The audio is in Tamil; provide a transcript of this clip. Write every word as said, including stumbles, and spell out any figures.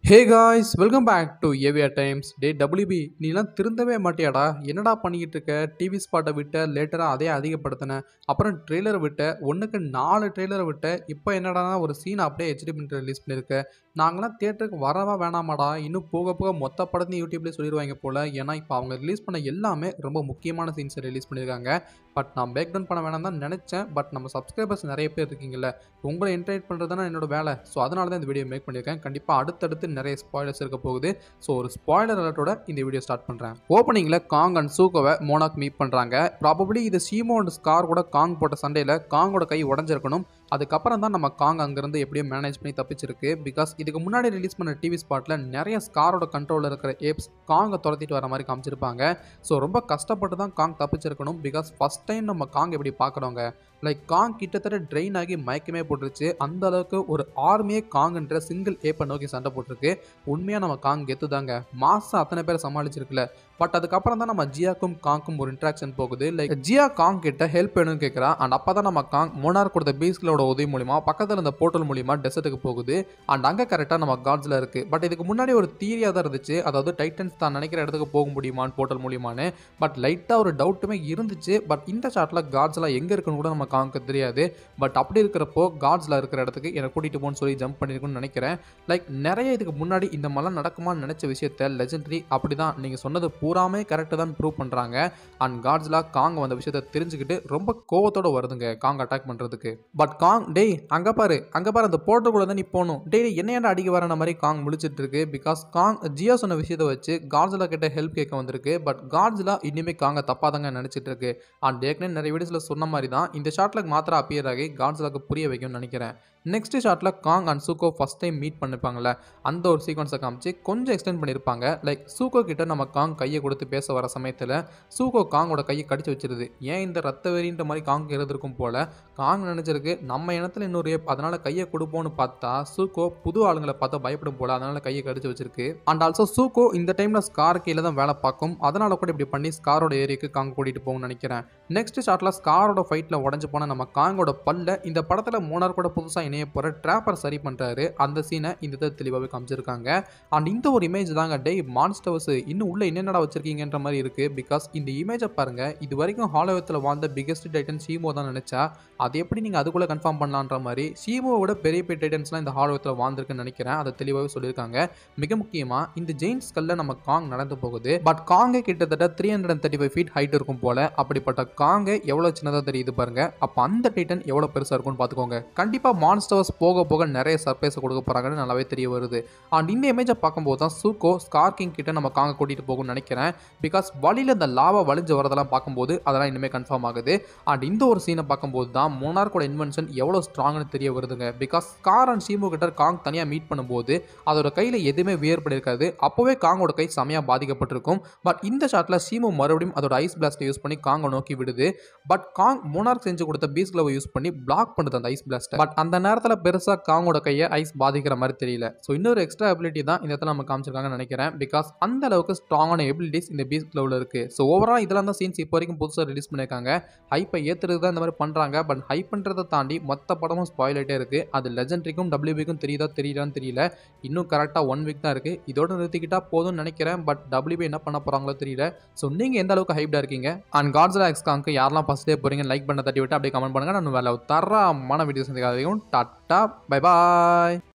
Hey guys welcome back to AVR times. டே டபிள்யூபி நீலாம் திருந்தவே மாட்டியாடா? என்னடா பண்ணிக்கிட்டு இருக்க? டிவி ஸ்பாட்டை விட்ட, லேட்டராக அதே அதிகப்படுத்தின, அப்புறம் ட்ரெய்லரை விட்ட, ஒன்றுக்கு நாலு ட்ரெய்லரை விட்ட, இப்போ என்னடானா ஒரு சீனை அப்படியே ஹெச்டி பிரிண்ட் ரிலீஸ் பண்ணியிருக்க. நாங்களாம் தியேட்டருக்கு வரவா வேணாமாடா? இன்னும் போக போக மொத்த படத்தையும் யூடியூப்லேயே சொல்லிடுவாங்க போல். ஏன்னா இப்போ அவங்க ரிலீஸ் பண்ண எல்லாமே ரொம்ப முக்கியமான சீன்ஸை ரிலீஸ் பண்ணியிருக்காங்க. பட் நான் பேக் டவுன் பண்ண வேணாம் தான் நினச்சேன். பட் நம்ம சப்ஸ்கிரைபர்ஸ் நிறைய பேர் இருக்கீங்கல்ல, உங்களை என்டர்டைன் பண்ணுறது தானே என்னோட வேலை. ஸோ அதனால தான் இந்த வீடியோ மேக் பண்ணியிருக்கேன். கண்டிப்பாக அடுத்தடுத்து நிறைய ஸ்பாய்லர்ஸ் இருக்க போகுது. ஸோ ஒரு ஸ்பாய்லர் அலர்ட்டோட இந்த வீடியோ ஸ்டார்ட் பண்ணுறேன். ஓப்பனிங்கில் காங் அண்ட் சூக்கோவை மோனாக் மீட் பண்ணுறாங்க. ப்ராபபிளி இது ஷீமோ அண்ட் ஸ்கார் கூட காங் போட்ட சண்டையில் காங்கோட கை உடஞ்சிருக்கணும். அதுக்கப்புறம் தான் நம்ம காங் அங்கேருந்து எப்படியோ மேனேஜ் பண்ணி தப்பிச்சிருக்கு. பிகாஸ் இதுக்கு முன்னாடி ரிலீஸ் பண்ண டிவி ஸ்பாட்டில் நிறைய ஸ்காரோட கண்ட்ரோலில் இருக்கிற ஏப்ஸ் காங்கை துரத்திட்டு வர மாதிரி காமிச்சிருப்பாங்க. ஸோ ரொம்ப கஷ்டப்பட்டு தான் காங் தப்பிச்சிருக்கணும். பிகாஸ் ஃபஸ்ட் டைம் நம்ம காங் எப்படி பார்க்குறோங்க, லைக் காங் கிட்டத்தட்ட ட்ரெயின் ஆகி மயக்கமே போட்டுருச்சு. அந்த அளவுக்கு ஒரு ஆர்மியே காங்குன்ற சிங்கிள் ஏப்பை நோக்கி சண்டை போட்டிருக்கு. உண்மையாக நம்ம காங் கெத்துதாங்க, மாசம் அத்தனை பேரை சமாளிச்சிருக்குல்ல. பட் அதுக்கப்புறம் தான் நம்ம ஜியாக்கும் காங்க்கும் ஒரு இன்ட்ராக்ஷன் போகுது. லைக் ஜியா காங் கிட்ட ஹெல்ப் வேணும்னு கேட்குறா. அண்ட் அப்போ தான் நம்ம காங் மோனார் கொடுத்த பீஸ்களோட உதவி மூலிமா பக்கத்தில் இருந்த போர்ட்டல் மூலிமா டெசர்ட்டுக்கு போகுது. அண்ட் அங்கே கரெக்டாக நம்ம காட்ஸில் இருக்குது. பட் இதுக்கு முன்னாடி ஒரு தியரியாக தான் இருந்துச்சு, அதாவது டைட்டன்ஸ் தான் நினைக்கிற இடத்துக்கு போக முடியுமான்னு போர்ட்டல் மூலியமானு. பட் லைட்டாக ஒரு டவுட்டுமே இருந்துச்சு. பட் இந்த ஷாட்டில் காட்ஸ்லாம் எங்கே இருக்குன்னு கூட நம்ம காங்க்கு தெரியாது. பட் அப்படி இருக்கிறப்போ காட்ஸில் இருக்கிற இடத்துக்கு என்னை கூட்டிகிட்டு போன்னு சொல்லி ஜம்ப் பண்ணியிருக்குன்னு நினைக்கிறேன். லைக் நிறைய இதுக்கு முன்னாடி இந்த மாதிரிலாம் நடக்குமான்னு நினச்ச விஷயத்த லெஜெண்டரி அப்படி தான் நீங்கள் சொன்னது பூராமே கரெக்டாக தான் ப்ரூவ் பண்ணுறாங்க. அண்ட் காட்ஸ்லா காங் வந்த விஷயத்தை தெரிஞ்சுக்கிட்டு ரொம்ப கோவத்தோடு வருதுங்க காங் அட்டாக் பண்ணுறதுக்கு. பட் காங் டேய் அங்கே பாரு அங்கே பாரு அந்த போர்ட்டருக்குள்ளே தான் நீ போகணும், டேய் என்னையாண்டா அடிக்க வரன மாதிரி காங் முடிச்சிட்டு இருக்கு. பிகாஸ் காங் ஜியா சொன்ன விஷயத்தை வச்சு காட்ஸ்லா கிட்ட ஹெல்ப் கேட்க வந்திருக்கு. பட் காட்ஸ்லா இனிமேல் காங்க தப்பாக தாங்க நினச்சிட்டு இருக்கு. அண்ட் ஏற்கனவே நிறைய வீடியோஸில் சொன்ன மாதிரி தான் இந்த ஷாட்டில் மாத்திரம் அப்பியர் ஆகி காட்ஸ்லாக்கு புரிய வைக்கும்னு நினைக்கிறேன். நெக்ஸ்ட் ஷாட்டில் Kong and Suko first time meet பண்ணிப்பாங்கள்ல, அந்த ஒரு சீக்வன்ஸை காமிச்சு கொஞ்சம் எக்ஸ்டெண்ட் பண்ணியிருப்பாங்க. லைக் சூக்கோ கிட்ட நம்ம காங் கையை கொடுத்து பேச வர சமயத்தில் சூக்கோ காங்கோட கையை கடிச்சு வச்சிருது. ஏன் இந்த ரத்த வெறின்ற மாதிரி காங் இருந்திருக்கும் போல. காங் நினைச்சிருக்கு நம்ம இனத்தில் இன்னொரு ஏப், அதனால கையை கொடுப்போன்னு பார்த்தா சூக்கோ புது ஆளுங்களை பார்த்தா பயப்படும் போல, அதனால கையை கடிச்சு வச்சிருக்கு. அண்ட் ஆல்சோ சூக்கோ இந்த டைமில் ஸ்கார் கீழே தான் வேலை பார்க்கும், அதனால கூட இப்படி பண்ணி ஸ்காரோட ஏரியாவுக்கு காங் கூட்டிகிட்டு போகும்னு நினைக்கிறேன். நெக்ஸ்ட் ஷாட்டில் ஸ்காரோட ஃபைட்டில் உடஞ்சு போன நம்ம காங்கோட பல்ல இந்த படத்தில் மோனார் கூட புதுசாக இணைய போகிற ட்ராப்பர் சரி பண்ணுறாரு. அந்த சீனை இந்த தெளிவாகவே காமிச்சிருக்காங்க. அண்ட் இந்த ஒரு இமேஜ் தாங்க டே மான்ஸ்டர்ஸ் இன்னும் உள்ள என்னென்னடா வச்சிருக்கீங்கன்ற மாதிரி இருக்கு. பிகாஸ் இந்த இமேஜை பாருங்க, இது வரைக்கும் ஹாலோவத்தில் வாழ்ந்த பிகெஸ்ட் டைட்டன் ஷீமோ தான் நினைச்சா, அது எப்படி நீங்கள் அதுக்குள்ளே கன்ஃபார்ம் பண்ணலான்ற மாதிரி ஷீமோவோட பெரிய பெரிய டைட்டன்ஸ்லாம் இந்த ஹாலோவத்தில் வாழ்ந்துருக்குன்னு நினைக்கிறேன். அதை தெளிவாகவே சொல்லியிருக்காங்க. மிக முக்கியமாக இந்த ஜெயின்ஸ் கல்ல நம்ம காங் நடந்து போகுது. பட் காங்கே கிட்டத்தட்ட three hundred and thirty five feet height இருக்கும் போல. அப்படிப்பட்ட காங்கே எவ்வளோ சின்னதாக தெரியுது பாருங்க. அப்போ அந்த டைட்டன் எவ்வளோ பெருசாக இருக்கும்னு பார்த்துக்கோங்க. கண்டிப்பாக மான்ஸ்டர்ஸ் போக போக நிறைய சர்ப்ரைஸ் கொடுக்க போறாங்கன்னு நல்லாவே தெரிய வருது. அண்ட் இந்த இமேஜை பார்க்கும்போது தான் சூக்கோ ஸ்கார் கிங் கிட்ட நம்ம காங்க கூட்டிட்டு போகும்னு நினைக்கிறேன். பிகாஸ் வழியில் இந்த லாவா வலிஞ்சு வரதெல்லாம் பார்க்கும்போது அதெல்லாம் இனிமேல் கன்ஃபார்ம் ஆகுது. அண்ட் இந்த ஒரு சீனை பார்க்கும்போது தான் மோனார்க்கோட இன்வென்ஷன் எவ்வளோ ஸ்ட்ராங்னு தெரிய வருதுங்க. பிகாஸ் ஸ்கார் அண்ட் ஷீமோ கிட்ட காங் தனியாக மீட் பண்ணும்போது அதோட கையில் எதுவுமே வேறுபடிருக்காது. அப்போவே காங்கோட கை செமையாக பாதிக்கப்பட்டிருக்கும். பட் இந்த ஷாட்டில் ஷீமோ மறுபடியும் அதோட ஐஸ் பிளாஸ்ட்டை யூஸ் பண்ணி காங்கை நோக்கி விடுது. பட் காங் மோனார்க் செஞ்சு கொடுத்த பீஸ் கிளவை யூஸ் பண்ணி பிளாக் பண்ணுது அந்த ஐஸ் பிளாஸ்ட்டை. பட் அந்த நேரத்தில் பெருசாக காங்கோட கையை ஐஸ் பாதிக்கிற மாதிரி தெரியல. ஸோ இன்னொரு எக்ஸ்ட்ரா எபிலிட்டி தான் இந்த இடத்துல நம்ம காமிச்சிருக்காங்கன்னு நினைக்கிறேன். பிகாஸ் அந்த அளவுக்கு ஸ்ட்ராங்கான எபிலிட்டிஸ் இந்த பீஸ் கிளவில் இருக்கு. ஸோ ஓவரால் இதெல்லாம் தான் சீன்ஸ் இப்போ வரைக்கும் புதுசாக ரிலீஸ் பண்ணியிருக்காங்க. ஹைப்பை ஏற்றுறது தான் இந்த மாதிரி பண்ணுறாங்க. பட் ஹைப் பண்ணுறதை தாண்டி மொத்த படமும் ஸ்பாயில் ஆகிட்டே இருக்கு. அது லெஜெண்டரிக்கும் டபிள்யூபிக்கும் தெரியுதா தெரியலான்னு தெரியல. இன்னும் கரெக்டாக ஒன் வீக் தான் இருக்கு. இதோட நிறுத்திக்கிட்டா போதும்னு நினைக்கிறேன். பட் டபிள்யூபி என்ன பண்ண போறாங்களோ தெரியல. ஸோ நீங்கள் எந்த அளவுக்கு ஹைப்டாக இருக்கீங்க? அண்ட் காட்ஸ்லா எக்ஸ் காங்க்கு யாரெல்லாம் ஃபர்ஸ்ட் டே போறீங்க லைக் பண்ண தட்டி விட்டு அப்படியே கமெண்ட் பண்ணுங்க. நான் வேலை தரமான வீடியோஸ் டாட்டா பை பாய்.